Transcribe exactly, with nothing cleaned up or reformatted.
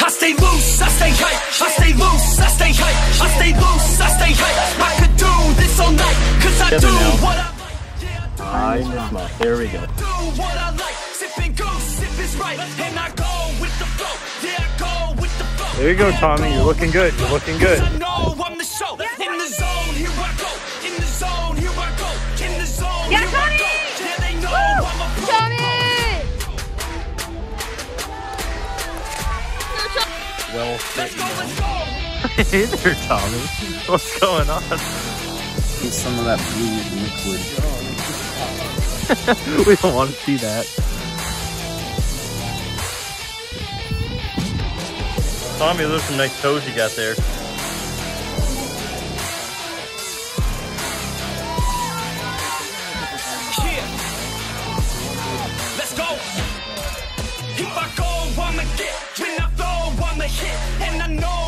I stay loose, I stay hype. I stay loose, I stay hype. I stay loose, I stay hype. I could do this all night, cause I do what I like. Tyynismaa, there we go. Do what I like, sipping goose, sip is right, and I go with the flow. Yeah, I go with the flow. There you go, Tommy. You're looking good. You're looking good. I know I'm the show. In the zone, here I go. In the zone, here I go. In the zone, here I go. Yeah, they know I'm a pro. Tommy! Well, Let's go, let's go. hey there, Tommy. What's going on? Get some of that blue liquid. We don't want to see that. Tommy, those are some nice toes you got there. Yeah. Let's go. If I go, I'ma get. When I flow, I'ma hit. And I know